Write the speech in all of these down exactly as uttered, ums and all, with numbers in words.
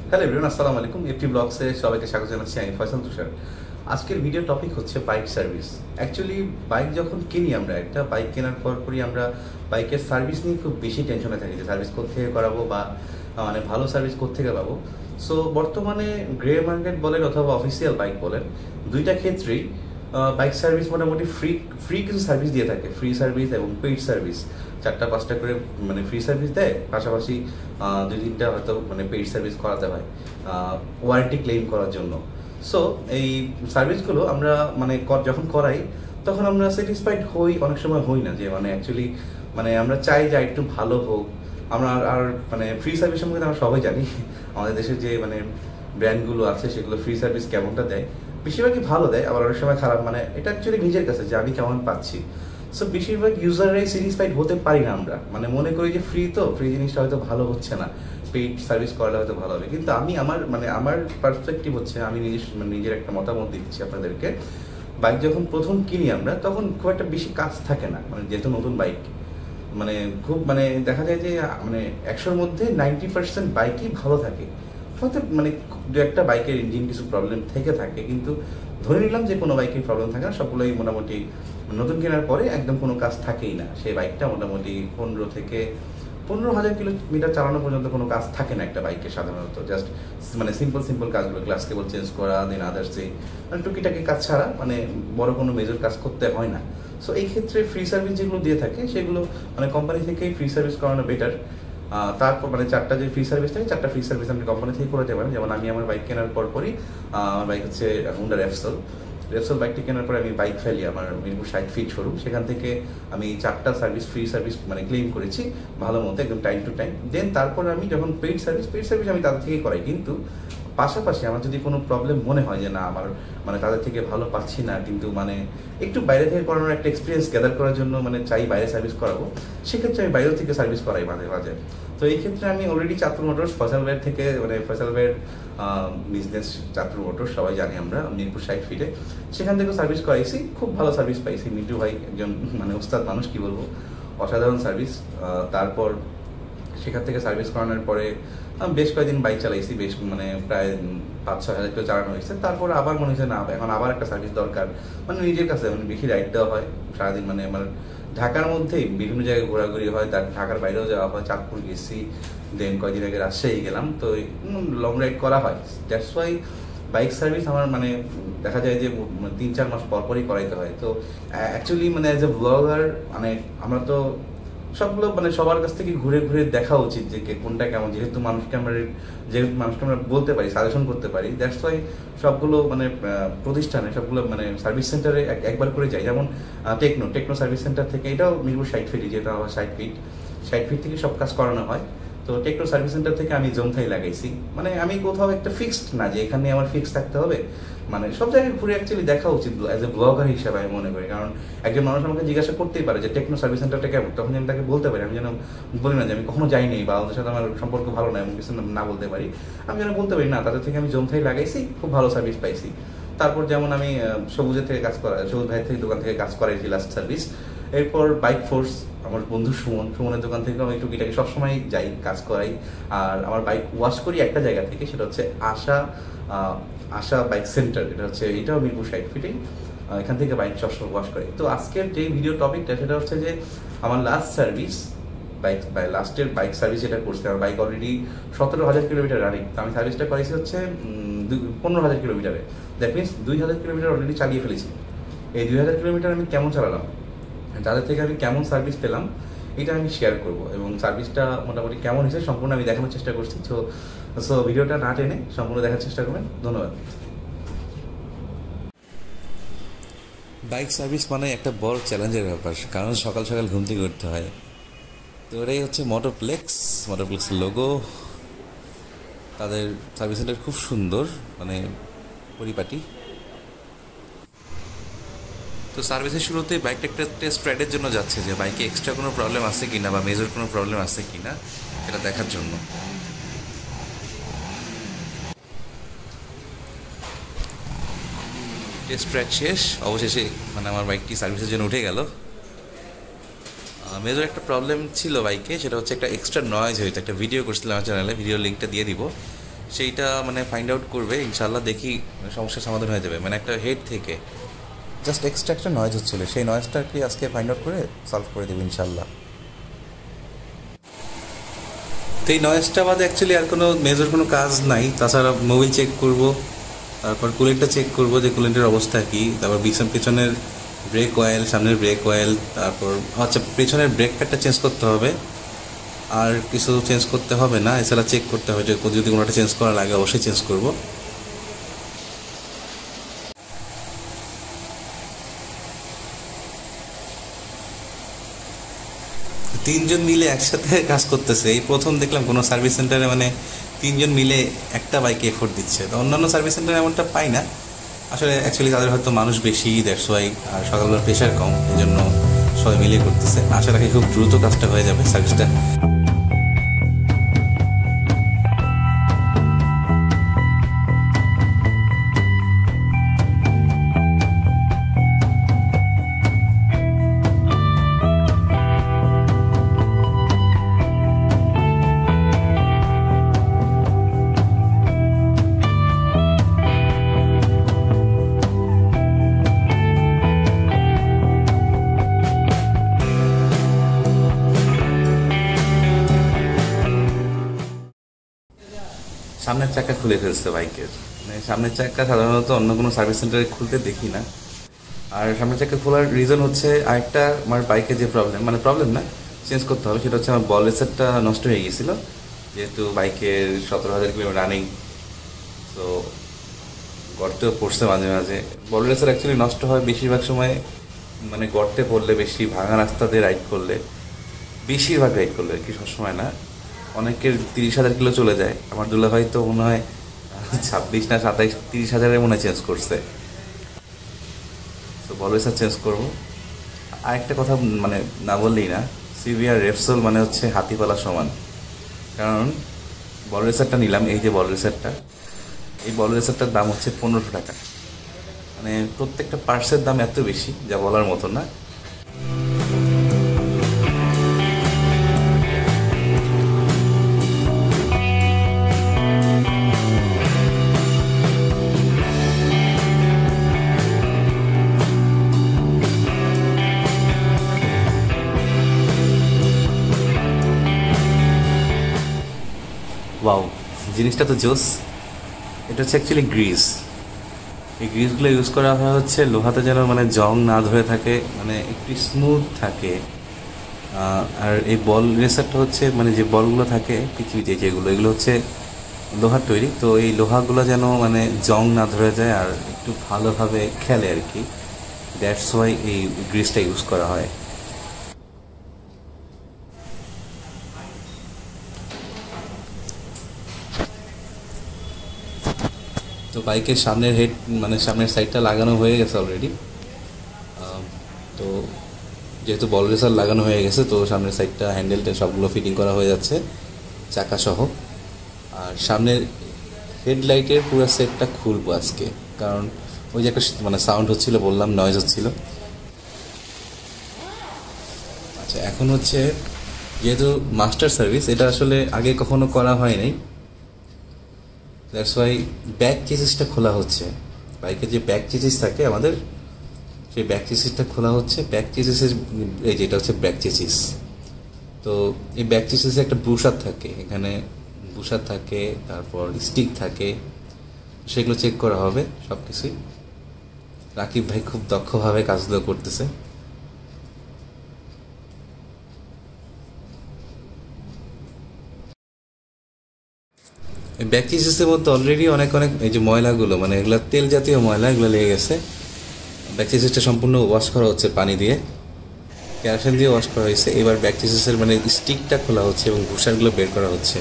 Hello everyone, আসসালামু আলাইকুম। FT ব্লগসে সবাইকে স্বাগত জানাচ্ছি। আমি ফয়সাল তুষার। আজকের ভিডিও টপিক হচ্ছে বাইক সার্ভিস। অ্যাকচুয়ালি বাইক যখন কিনি, আমরা একটা বাইক কেনার পর পরই আমরা বাইকের সার্ভিস নিয়ে খুব বেশি টেনশনে থাকি যে সার্ভিস কোত্থেকে করাবো বা মানে ভালো সার্ভিস কোত্থেকে পাবো। সো বর্তমানে গ্রে মার্কেট বলেন অথবা অফিসিয়াল বাইক বলেন, দুইটা ক্ষেত্রেই বাইক সার্ভিস মোটামুটি ফ্রি ফ্রি কিছু সার্ভিস দিয়ে থাকে। ফ্রি সার্ভিস এবং পেইড সার্ভিস, চারটা পাঁচটা করে মানে ফ্রি সার্ভিস দেয়, পাশাপাশি দুই তিনটা হয়তো মানে পেইড সার্ভিস করাতে হয় ওয়ারেন্টি ক্লেম করার জন্য। সো এই সার্ভিসগুলো আমরা মানে যখন করাই তখন আমরা স্যাটিসফাইড হই, অনেক সময় হই না। যে মানে অ্যাকচুয়ালি মানে আমরা চাই যে একটু ভালো হোক। আমরা আর মানে ফ্রি সার্ভিস সম্পর্কে আমরা সবাই জানি, আমাদের দেশের যে মানে ব্র্যান্ডগুলো আছে সেগুলো ফ্রি সার্ভিস কেমনটা দেয়, বেশিরভাগই ভালো দেয়, আবার অনেক সময় খারাপ। মানে এটা অ্যাকচুয়ালি নিজের কাছে যে আমি কেমন পাচ্ছি। সো বেশিরভাগ ইউজাররাই স্যাটিসফাইড হতে পারি না। আমরা মানে মনে করি যে ফ্রি তো ফ্রি জিনিসটা হয়তো ভালো হচ্ছে না, পেইড সার্ভিস করলে হয়তো ভালো হবে। কিন্তু আমি আমার মানে আমার পার্সপেক্টিভ হচ্ছে, আমি নিজের মানে নিজের একটা মতামত দিচ্ছি আপনাদেরকে। বাইক যখন প্রথম কিনি আমরা তখন খুব একটা বেশি কাজ থাকে না, মানে যেহেতু নতুন বাইক, মানে খুব মানে দেখা যায় যে মানে একশোর মধ্যে নাইনটি পার্সেন্ট বাইকই ভালো থাকে। হয়তো মানে দু একটা বাইকের ইঞ্জিন কিছু প্রবলেম থেকে থাকে, কিন্তু ধরে নিলাম যে কোনো বাইকের প্রবলেম থাকে না, সবগুলোই মোটামুটি নতুন কেনার পরে একদম কোনো কাজ থাকেই না। সেই বাইকটা মোটামুটি পনেরো থেকে পনেরো হাজার কিলোমিটার চালানো পর্যন্ত কোনো কাজ থাকে না একটা বাইকে সাধারণত। জাস্ট মানে সিম্পল সিম্পল কাজগুলো, গ্লাস কেবল চেঞ্জ করা, দেন আদার্স যে মানে টুকিটাকি কাজ ছাড়া মানে বড় কোনো মেজর কাজ করতে হয় না। সো এই ক্ষেত্রে ফ্রি সার্ভিস যেগুলো দিয়ে থাকে সেগুলো মানে কোম্পানি থেকেই ফ্রি সার্ভিস করানো বেটার। তারপর মানে চারটা যে ফ্রি সার্ভিস থাকে, চারটা ফ্রি সার্ভিস আপনি কোম্পানি থেকে করাতে পারেন। যেমন আমি আমার বাইক কেনার পর পরই, আমার বাইক হচ্ছে হুন্ডা রেপসল রেপসল বাইকটি কেনার পরে আমি বাইক ফেলি আমার মিরপুর ষাট ফিট শোরুম, সেখান থেকে আমি চারটা সার্ভিস ফ্রি সার্ভিস মানে ক্লেম করেছি ভালো মতো, একদম টাইম টু টাইম। দেন তারপর আমি যখন পেইড সার্ভিস পেইড সার্ভিস আমি তাদের থেকেই করাই। কিন্তু পাশাপাশি আমার যদি কোনো প্রবলেম মনে হয় যে না আমার মানে তাদের থেকে ভালো পাচ্ছি না, কিন্তু মানে একটু বাইরে থেকে করানোর একটা এক্সপিরিয়েন্স গ্যাদার করার জন্য মানে চাই বাইরে সার্ভিস করাবো, সেক্ষেত্রে আমি বাইরে থেকে সার্ভিস করাই মাঝে মাঝে। তো এই ক্ষেত্রে আমি অলরেডি চাতুর মোটরস ফয়সাল ভাইয়ের থেকে মানে ফয়সাল ভাইয়ের বিজনেস চাতুর মোটরস সবাই জানি আমরা, মিরপুর ষাট ফিটে, সেখান থেকেও সার্ভিস করাইছি, খুব ভালো সার্ভিস পাইছি। মিন্টু ভাই একজন মানে ওস্তাদ মানুষ, কি বলবো, অসাধারণ সার্ভিস। তারপর সেখান থেকে সার্ভিস করানোর পরে বেশ কয়েকদিন বাইক চালাইছি, বেশ মানে প্রায় পাঁচ ছয় হাজার কিলো চালানো হয়েছে। তারপর আবার মনে হয়েছে না, এখন আবার একটা সার্ভিস দরকার, মানে নিজের কাছে মানে বেশি রাইড দেওয়া হয় সারাদিন। মানে আমার ঢাকার মধ্যেই বিভিন্ন জায়গায় ঘোরাঘুরি হয়, তার ঢাকার বাইরেও যাওয়া হয়, চাঁদপুর গেছি, দেন কয়েকদিন আগে রাজশাহী গেলাম, তো লং রাইড করা হয়। দ্যাটস ওয়াই বাইক সার্ভিস আমার মানে দেখা যায় যে তিন চার মাস পর পরই করাইতে হয়। তো অ্যাকচুয়ালি মানে অ্যাজ এ ব্লগার মানে আমরা তো সবগুলো মানে সবার কাছ থেকে ঘুরে ঘুরে দেখা উচিত যে কোনটা কেমন, যেহেতু মানুষকে আমরা যেহেতু মানুষকে আমরা বলতে পারি, সাজেশন করতে পারি। দ্যাটস ওয়াই সবগুলো মানে প্রতিষ্ঠানে সবগুলো মানে সার্ভিস সেন্টারে একবার করে যাই। যেমন টেকনো টেকনো সার্ভিস সেন্টার থেকে, এটাও মিরপুর ষাট ফিট, যেটা আমার ষাট ফিট ষাট ফিট থেকে সব কাজ করানো হয়। তো টেকনো সার্ভিস সেন্টার থেকে আমি জোনথাই লাগাইছি। মানে আমি কোথাও একটা ফিক্সড না যে এখানে আমার ফিক্স থাকতে হবে, মানে সব জায়গায় ঘুরে অ্যাকচুয়ালি দেখা উচিত অ্যাজ এ ব্লগার হিসাবে আমি মনে করি। কারণ একজন মানুষ আমাকে জিজ্ঞাসা করতেই পারে যে টেকনো সার্ভিস সেন্টারটা কেমন, তখন আমি তাকে বলতে পারি, আমি যেন বলি না যে আমি কখনো যাইনি বা ওদের সাথে আমার সম্পর্ক ভালো না, এমন কিছু না বলতে পারি। আমি যেন বলতে পারি না, তাদের থেকে আমি জোনথাই লাগাইছি, খুব ভালো সার্ভিস পাইছি। তারপর যেমন আমি সবুজের থেকে কাজ করা, সবুজ ভাইয়ের থেকে দোকান থেকে কাজ করাইছি লাস্ট সার্ভিস। এরপর বাইক ফোর্স, আমার বন্ধু সুমন সুমনের দোকান থেকে আমি টুকিটাকি সবসময় যাই, কাজ করাই। আর আমার বাইক ওয়াশ করি একটা জায়গা থেকে, সেটা হচ্ছে আশা আশা বাইক সেন্টার, এটা হচ্ছে এটাও মিরপুর ষাট ফিটেই, এখান থেকে বাইক সবসময় ওয়াশ করি। তো আজকের যে ভিডিও টপিকটা সেটা হচ্ছে যে আমার লাস্ট সার্ভিস বাইক লাস্টের বাইক সার্ভিস যেটা করছে, আমার বাইক অলরেডি সতেরো হাজার কিলোমিটার রানিং। তো আমি সার্ভিসটা করেছি হচ্ছে পনেরো হাজার কিলোমিটারে। দ্যাট মিনস দুই হাজার কিলোমিটার অলরেডি চালিয়ে ফেলেছি। এই দুই হাজার কিলোমিটার আমি কেমন চালালাম, তাদের থেকে আমি কেমন সার্ভিস পেলাম, এটা আমি শেয়ার করব। এবং সার্ভিসটা মোটামুটি কেমন হয়েছে সম্পূর্ণ আমি দেখানোর চেষ্টা করছি। তো সো ভিডিওটা না টেনে সম্পূর্ণ দেখার চেষ্টা করবেন। ধন্যবাদ। বাইক সার্ভিস মানে একটা বড় চ্যালেঞ্জের ব্যাপার, কারণ সকাল সকাল ঘুম থেকে উঠতে হয়। তো এটাই হচ্ছে মোটরপ্লেক্স, মোটরপ্লেক্সের লোগো। তাদের সার্ভিস সেন্টার খুব সুন্দর, মানে পরিপাটি। তো সার্ভিসের শুরুতেই বাইকটা একটা টেস্ট রাইডের জন্য যাচ্ছে, যে বাইকে এক্সট্রা কোনো প্রবলেম আছে কি না বা মেজর কোনো প্রবলেম আছে কি না এটা দেখার জন্য। টেস্ট রাইড শেষ, অবশেষে মানে আমার বাইকটি সার্ভিসের জন্য উঠে গেল। মেজর একটা প্রবলেম ছিল বাইকে, সেটা হচ্ছে একটা এক্সট্রা নয়েজ হয়েছে। একটা ভিডিও করছিলাম আমার চ্যানেলে, ভিডিও লিঙ্কটা দিয়ে দিব। সেইটা মানে ফাইন্ড আউট করবে ইনশাল্লাহ, দেখি সমস্যার সমাধান হয়ে যাবে। মানে একটা হেড থেকে জাস্ট এক্সট্রা একটা নয়েজ হচ্ছিল, সেই নয়েজটাকে আজকে ফাইন্ড আউট করে সলভ করে দেবে ইনশাল্লাহ। তো এই নয়েজটা বাদে অ্যাকচুয়ালি আর কোনো মেজর কোনো কাজ নাই। তাছাড়া মোবিল চেক করব, তারপর কুলেন্টটা চেক করব যে কুলেন্টের অবস্থা কী, তারপর পিছন পেছনের ব্রেক অয়েল, সামনের ব্রেক অয়েল, তারপর আচ্ছা পেছনের ব্রেক প্যাডটা চেঞ্জ করতে হবে, আর কিছু চেঞ্জ করতে হবে না। এছাড়া চেক করতে হবে যে যদি কোনোটা চেঞ্জ করা লাগে অবশ্যই চেঞ্জ করব। তিনজন মিলে একসাথে কাজ করতেছে, এই প্রথম দেখলাম কোনো সার্ভিস সেন্টারে মানে তিনজন মিলে একটা বাইকে এফোর্ট দিচ্ছে। তো অন্যান্য সার্ভিস সেন্টারে এমনটা পাই না আসলে। অ্যাকচুয়ালি তাদের হয়তো মানুষ বেশি, দ্যাটস ওয়াই, আর সকালবেলা প্রেশার কম, এই জন্য সবাই মিলে করতেছে। আশা রাখি খুব দ্রুত কাজটা হয়ে যাবে সার্ভিসটা। সামনের চাকা খুলে ফেলছে বাইকের। মানে সামনের চাকা সাধারণত অন্য কোনো সার্ভিস সেন্টারে খুলতে দেখি না। আর সামনের চাকা খোলার রিজন হচ্ছে আরেকটা, আমার বাইকে যে প্রবলেম, মানে প্রবলেম না, চেঞ্জ করতে হবে, সেটা হচ্ছে আমার বল রেসারটা নষ্ট হয়ে গিয়েছিল। যেহেতু বাইকের সতেরো হাজার কিলোমিটার রানিং, তো গর্তেও পড়ছে মাঝে মাঝে। বল রেসার অ্যাকচুয়ালি নষ্ট হয় বেশিরভাগ সময় মানে গর্তে পড়লে, বেশি ভাঙা রাস্তা দিয়ে রাইড করলে, বেশিরভাগ রাইড করলে আর কি, সবসময় না। অনেকের তিরিশ হাজার কিলো চলে যায়। আমার দুলাভাই তো মনে হয় ছাব্বিশ না সাতাইশ তিরিশ হাজারের মনে হয় চেঞ্জ করছে। তো বল রেসার চেঞ্জ করবো। আরেকটা কথা মানে না বললেই না, সিভিআর রেপসোল মানে হচ্ছে হাতিপালা সমান। কারণ বল রেসারটা নিলাম, এই যে বল রেসারটা, এই বল রেসারটার দাম হচ্ছে পনেরোশো টাকা। মানে প্রত্যেকটা পার্টসের দাম এত বেশি যা বলার মতো না। ওয়াও, জিনিসটা তো জোস। এটা হচ্ছে অ্যাকচুয়ালি গ্রিজ। এই গ্রিজগুলো ইউজ করা হয় হচ্ছে লোহাতে যেন মানে জং না ধরে থাকে, মানে একটু স্মুথ থাকে। আর এই বল রেসারটা হচ্ছে মানে যে বলগুলো থাকে পৃথিবীতে যেগুলো, এগুলো হচ্ছে লোহার তৈরি। তো এই লোহাগুলো যেন মানে জং না ধরে যায় আর একটু ভালোভাবে খেলে আর কি, দ্যাটস ওয়াই এই গ্রিজটা ইউজ করা হয়। তো বাইকের সামনের হেড মানে সামনের সাইডটা লাগানো হয়ে গেছে অলরেডি। তো যেহেতু বল রেসার লাগানো হয়ে গেছে, তো সামনের সাইডটা হ্যান্ডেলটা সবগুলো ফিটিং করা হয়ে যাচ্ছে চাকা সহ। আর সামনের হেডলাইটের পুরো সেটটা খুলবো আজকে, কারণ ওই যে একটা মানে সাউন্ড হচ্ছিল, বললাম নয়েজ হচ্ছিল। আচ্ছা, এখন হচ্ছে যেহেতু মাস্টার সার্ভিস, এটা আসলে আগে কখনো করা হয় নাই, দ্যাটস ওয়াই ব্যাক চেসিসটা খোলা হচ্ছে। বাইকে যে ব্যাক চেসিস থাকে আমাদের, সেই ব্যাক চেসিসটা খোলা হচ্ছে। ব্যাক চেসিসের এই যেটা হচ্ছে ব্যাক চেসিস, তো এই ব্যাক চেসিসে একটা ব্রুশার থাকে, এখানে ব্রুশার থাকে, তারপর স্টিক থাকে, সেগুলো চেক করা হবে সব কিছুই। রাকিব ভাই খুব দক্ষভাবে কাজগুলো করতেছে। ব্যাক চেসিসের মধ্যে অলরেডি অনেক অনেক এই যে ময়লাগুলো, মানে এগুলো তেল জাতীয় ময়লা, এগুলো লেগে গেছে। ব্যাক চেসিসটা সম্পূর্ণ ওয়াশ করা হচ্ছে পানি দিয়ে, কেরোসিন দিয়ে ওয়াশ করা হয়েছে। এবার ব্যাক চেসিসের মানে স্টিকটা খোলা হচ্ছে এবং ঘুষারগুলো বের করা হচ্ছে।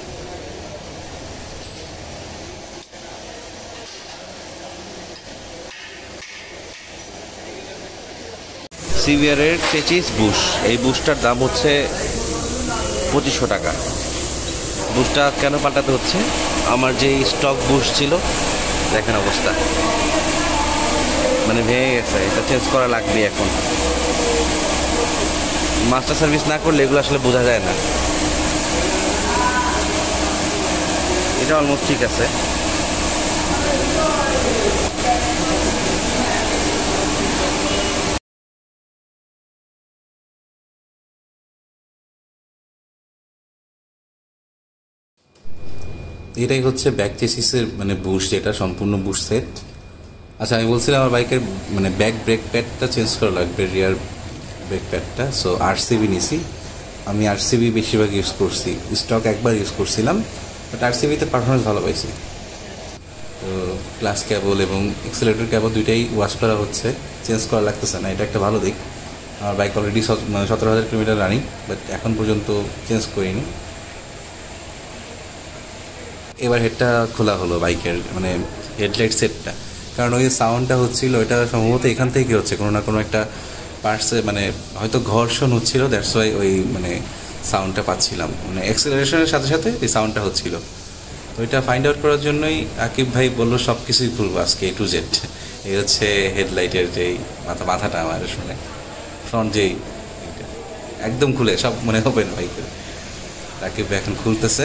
সিভিআরের চেচিস বুশ, এই বুশটার দাম হচ্ছে পঁচিশশো টাকা। বুশটা কেন পাল্টাতে হচ্ছে? আমার যে স্টক বুশ ছিল দেখেন অবস্থা, মানে ভেঙে গেছে, এটা চেঞ্জ করা লাগবে এখন। মাস্টার সার্ভিস না করলে এগুলো আসলে বোঝা যায় না। এটা অলমোস্ট ঠিক আছে। এটাই হচ্ছে ব্যাক চেসিসের মানে বুশ, যেটা সম্পূর্ণ বুশ সেট। আচ্ছা, আমি বলছিলাম আমার বাইকের মানে ব্যাক ব্রেক প্যাডটা চেঞ্জ করা লাগবে, রিয়ার ব্রেক প্যাডটা। সো আরসিবি নিছি আমি, আরসিবি বেশিরভাগ ইউজ করছি, স্টক একবার ইউজ করছিলাম, বাট আরসিবিতে পারফরমেন্স ভালো পাইছি। তো ক্লাস ক্যাবল এবং এক্সেলেটর ক্যাবল দুইটাই ওয়াশ করা হচ্ছে, চেঞ্জ করা লাগতেছে না, এটা একটা ভালো দিক। আমার বাইক অলরেডি মানে সতেরো হাজার কিলোমিটার রানিং, বাট এখন পর্যন্ত চেঞ্জ করিনি। এবার হেডটা খোলা হলো বাইকের, মানে হেডলাইট সেটটা, কারণ ওই সাউন্ডটা হচ্ছিল ওইটা সম্ভবত এখান থেকে হচ্ছে কোনো না কোনো একটা পার্টসে, মানে হয়তো ঘর্ষণ হচ্ছিল, দ্যাটস ওয়াই ওই মানে সাউন্ডটা পাচ্ছিলাম, মানে এক্সেলারেশনের সাথে সাথে এই সাউন্ডটা হচ্ছিল। তো ওইটা ফাইন্ড আউট করার জন্যই আকিব ভাই বললো সব কিছুই খুলবো আজকে, এ টু জেড। এই হচ্ছে হেডলাইটের যেই মাথা মাথাটা আমার শুনে, ফ্রন্ট যেই একদম খুলে সব মানে ওপেন বাইকের। আকিব ভাই এখন খুলতেছে।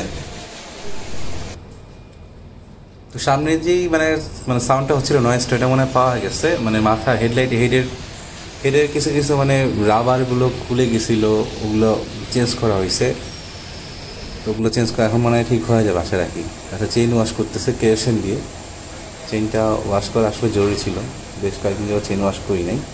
তো সামনে যেই মানে মানে সাউন্ডটা হচ্ছিল নয়েজটা, এটা মনে হয় পাওয়া গেছে, মানে মাথা হেডলাইট হেডের হেডের কিছু কিছু মানে রাবারগুলো খুলে গেছিলো, ওগুলো চেঞ্জ করা হয়েছে। তো ওগুলো চেঞ্জ করা এখন মনে হয় ঠিক হয়ে যাবে আশা রাখি। আচ্ছা, চেইন ওয়াশ করতেছে কেরোসিন দিয়ে, চেইনটা ওয়াশ করা আসলে জরুরি ছিল, বেশ কয়েকদিন যাওয়া চেইন ওয়াশ করি নাই।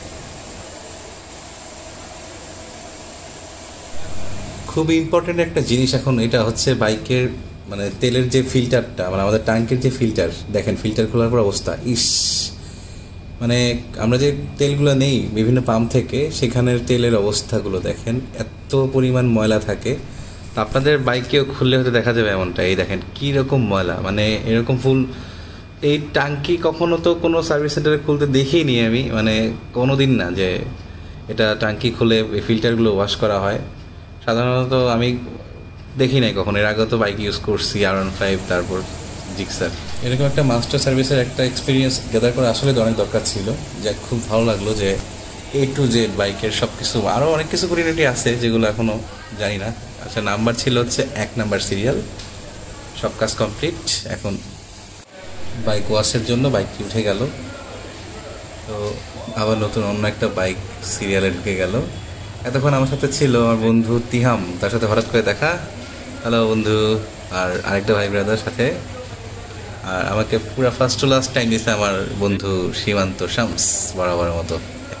খুব ইম্পর্টেন্ট একটা জিনিস এখন, এটা হচ্ছে বাইকের মানে তেলের যে ফিল্টারটা, মানে আমাদের ট্যাঙ্কের যে ফিল্টার, দেখেন ফিল্টার খোলার পর অবস্থা, ইস মানে আমরা যে তেলগুলো নেই বিভিন্ন পাম্প থেকে, সেখানের তেলের অবস্থাগুলো দেখেন, এত পরিমাণ ময়লা থাকে। তো আপনাদের বাইকেও খুললে হয়তো দেখা যাবে এমনটা, এই দেখেন কীরকম ময়লা, মানে এরকম ফুল এই ট্যাঙ্কি কখনো তো কোনো সার্ভিস সেন্টারে খুলতে দেখিনি আমি, মানে কোনো দিন না যে এটা ট্যাঙ্কি খুলে এই ফিল্টারগুলো ওয়াশ করা হয়, সাধারণত আমি দেখি নাই কখনো। এর আগে তো বাইক ইউজ করছি আর ওয়ান ফাইভ, তারপর জিক্সার। এরকম একটা মাস্টার সার্ভিসের একটা এক্সপিরিয়েন্স গ্যাদার করা আসলে অনেক দরকার ছিল, যা খুব ভালো লাগলো যে এ টু জেড বাইকের সব কিছু, আরও অনেক কিছু খুঁটিনাটি আছে যেগুলো এখনও জানি না। আচ্ছা, নাম্বার ছিল হচ্ছে এক নাম্বার সিরিয়াল, সব কাজ কমপ্লিট। এখন বাইক ওয়াশের জন্য বাইকটি উঠে গেল, তো আবার নতুন অন্য একটা বাইক সিরিয়ালে ঢুকে গেল। এতক্ষণ আমার সাথে ছিল আমার বন্ধু তিহাম, তার সাথে হঠাৎ করে দেখা, হ্যালো বন্ধু, আর আরেকটা ভাই ব্রাদার সাথে। আর আমাকে পুরো ফার্স্ট টু লাস্ট টাইম দিয়েছে আমার বন্ধু সীমান্ত শামস, বরাবর মতো।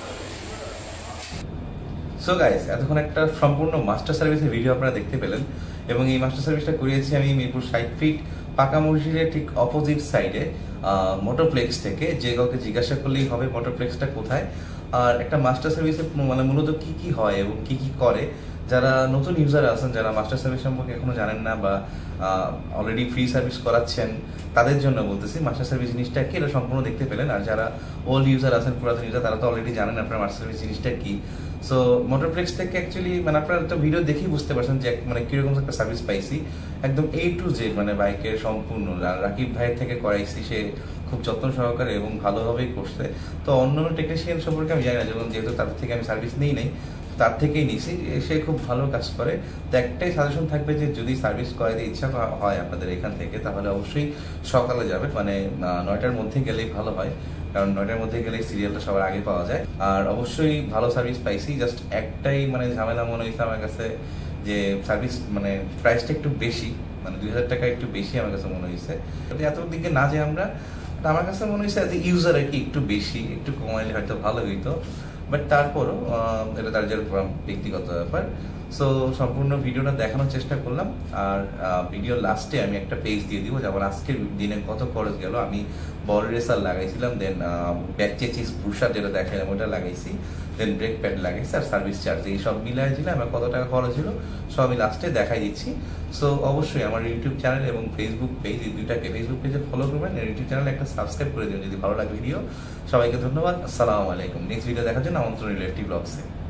সো গাইস, এতক্ষণ একটা সম্পূর্ণ মাস্টার সার্ভিসের ভিডিও আপনারা দেখতে পেলেন, এবং এই মাস্টার সার্ভিসটা করিয়েছি আমি মিরপুর ষাট ফিট পাকা মসজিদের ঠিক অপোজিট সাইডে মোটরপ্লেক্স থেকে। যে কাউকে জিজ্ঞাসা করলেই হবে মোটরপ্লেক্সটা কোথায়, আর একটা মাস্টার সার্ভিসে মানে মূলত কি কি হয় এবং কি কি করে। যারা নতুন ইউজার আছেন, যারা মাস্টার সার্ভিস সম্পর্কে এখনো জানেন না বা অলরেডি ফ্রি সার্ভিস করাচ্ছেন, তাদের জন্য বলতেছি মাস্টার সার্ভিস জিনিসটা কি, এটা সম্পূর্ণ দেখতে পেলেন। আর যারা ওল্ড ইউজার আছেন, পুরাতন ইউজার, তারা তো অলরেডি জানেন আপনার মাস্টার সার্ভিস জিনিসটা কি। সো মোটরপ্লেক্স থেকে অ্যাকচুয়ালি মানে আপনারা একটা ভিডিও দেখেই বুঝতে পারছেন যে মানে কিরকম একটা সার্ভিস পাইছি, একদম এ টু জেড, মানে বাইকের সম্পূর্ণ। আর রাকিব ভাইয়ের থেকে করাইছি, সে খুব যত্ন সহকারে এবং ভালোভাবেই করছে। তো অন্য টেকনিশিয়ান সম্পর্কে আমি জানি না, যেমন যেহেতু তার থেকে আমি সার্ভিস নিই নাই, তার থেকেই নিছি, সে খুব ভালো কাজ করে। তো একটাই সাজেশন থাকবে যে যদি সার্ভিস করাতে ইচ্ছা হয় আপনাদের এখান থেকে, তাহলে অবশ্যই সকালে যাবেন, মানে নয়টার মধ্যে গেলেই ভালো হয়, কারণ নয়টার মধ্যে গেলে সিরিয়ালটা সবার আগে পাওয়া যায়। আর অবশ্যই ভালো সার্ভিস পাইছি, জাস্ট একটাই মানে ঝামেলা মনে হয়েছে আমার কাছে, যে সার্ভিস মানে প্রাইসটা একটু বেশি, মানে দুই হাজার টাকা একটু বেশি আমার কাছে মনে হয়েছে। এত দিকে না যে আমরা, আমার কাছে মনে হয়েছে যে ইউজার আর কি একটু বেশি, একটু কমাইলে হয়তো ভালো হইতো, বাট তারপরও এটা তার যার ব্যক্তিগত ব্যাপার। সো সম্পূর্ণ ভিডিওটা দেখানোর চেষ্টা করলাম। আর ভিডিও লাস্টে আমি একটা পেজ দিয়ে দিব, যেমন আজকের দিনে কত খরচ গেল। আমি বল রেসার লাগাইছিলাম, দেন ব্যাক চেচিস বুশার যেটা দেখাইলাম ওটা লাগাইছি, দেন ব্রেক প্যাড লাগাইছি, আর সার্ভিস চার্জ, এই সব মিলাই দিলাম আমার কত টাকা খরচ হলো সব আমি লাস্টে দেখাই দিচ্ছি। সো অবশ্যই আমার ইউটিউব চ্যানেল এবং ফেসবুক পেজ, এই দুইটাকে ফেসবুক পেজে ফলো করবেন, ইউটিউব চ্যানেলে একটা সাবস্ক্রাইব করে দিন যদি ভালো লাগে ভিডিও। সবাইকে ধন্যবাদ, আসসালামু আলাইকুম। নেক্সট ভিডিও দেখার জন্য আমন্ত্রণ রইল এফটি ব্লগসে।